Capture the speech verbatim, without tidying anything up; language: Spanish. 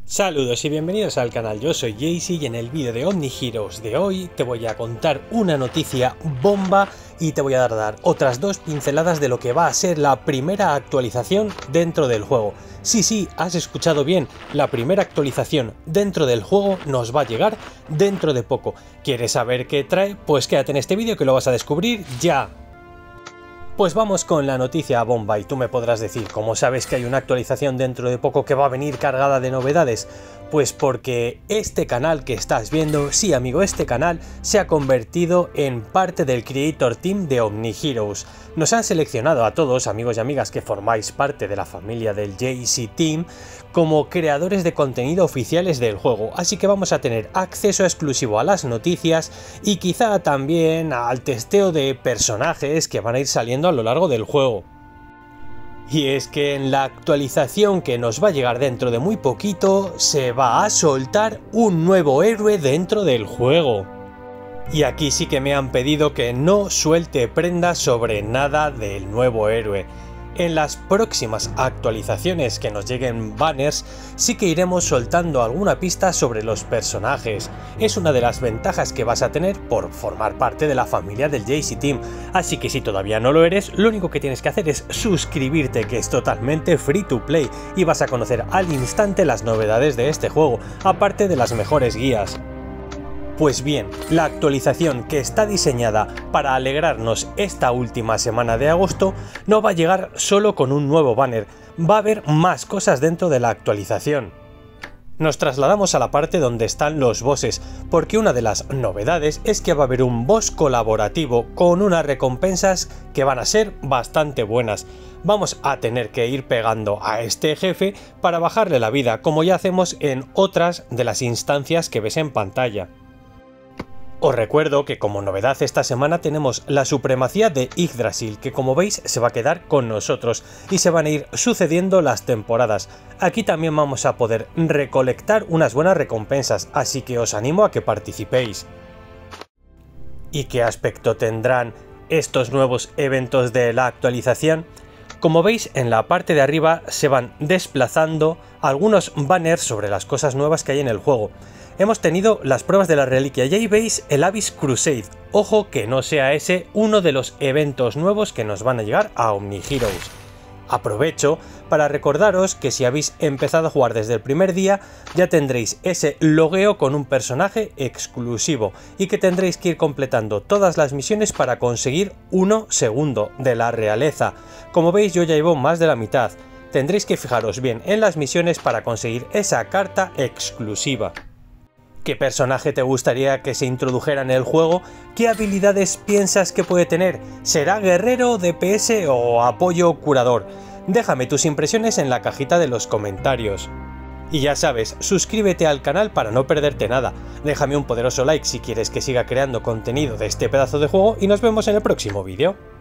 Saludos y bienvenidos al canal, yo soy Jaycee y en el vídeo de Omni Heroes de hoy te voy a contar una noticia bomba y te voy a dar otras dos pinceladas de lo que va a ser la primera actualización dentro del juego. Sí, sí, has escuchado bien, la primera actualización dentro del juego nos va a llegar dentro de poco. ¿Quieres saber qué trae? Pues quédate en este vídeo que lo vas a descubrir ya. Pues vamos con la noticia bomba y tú me podrás decir, ¿cómo sabes que hay una actualización dentro de poco que va a venir cargada de novedades? Pues porque este canal que estás viendo, sí amigo, este canal se ha convertido en parte del Creator Team de Omni Heroes. Nos han seleccionado a todos, amigos y amigas que formáis parte de la familia del Jaycee Team, como creadores de contenido oficiales del juego, así que vamos a tener acceso exclusivo a las noticias y quizá también al testeo de personajes que van a ir saliendo a lo largo del juego. Y es que en la actualización que nos va a llegar dentro de muy poquito se va a soltar un nuevo héroe dentro del juego. Y aquí sí que me han pedido que no suelte prendas sobre nada del nuevo héroe. En las próximas actualizaciones que nos lleguen banners sí que iremos soltando alguna pista sobre los personajes. Es una de las ventajas que vas a tener por formar parte de la familia del Jaycee Team, así que si todavía no lo eres, lo único que tienes que hacer es suscribirte, que es totalmente free to play y vas a conocer al instante las novedades de este juego, aparte de las mejores guías. Pues bien, la actualización que está diseñada para alegrarnos esta última semana de agosto no va a llegar solo con un nuevo banner, va a haber más cosas dentro de la actualización. Nos trasladamos a la parte donde están los bosses, porque una de las novedades es que va a haber un boss colaborativo con unas recompensas que van a ser bastante buenas. Vamos a tener que ir pegando a este jefe para bajarle la vida, como ya hacemos en otras de las instancias que ves en pantalla. Os recuerdo que como novedad esta semana tenemos la supremacía de Yggdrasil, que como veis se va a quedar con nosotros y se van a ir sucediendo las temporadas. Aquí también vamos a poder recolectar unas buenas recompensas, así que os animo a que participéis. ¿Y qué aspecto tendrán estos nuevos eventos de la actualización? Como veis, en la parte de arriba se van desplazando algunos banners sobre las cosas nuevas que hay en el juego. Hemos tenido las pruebas de la reliquia y ahí veis el Abyss Crusade. Ojo que no sea ese uno de los eventos nuevos que nos van a llegar a Omni Heroes. Aprovecho para recordaros que si habéis empezado a jugar desde el primer día ya tendréis ese logueo con un personaje exclusivo y que tendréis que ir completando todas las misiones para conseguir uno segundo de la realeza. Como veis yo ya llevo más de la mitad. Tendréis que fijaros bien en las misiones para conseguir esa carta exclusiva. ¿Qué personaje te gustaría que se introdujera en el juego? ¿Qué habilidades piensas que puede tener? ¿Será guerrero, D P S o apoyo curador? Déjame tus impresiones en la cajita de los comentarios. Y ya sabes, suscríbete al canal para no perderte nada. Déjame un poderoso like si quieres que siga creando contenido de este pedazo de juego y nos vemos en el próximo vídeo.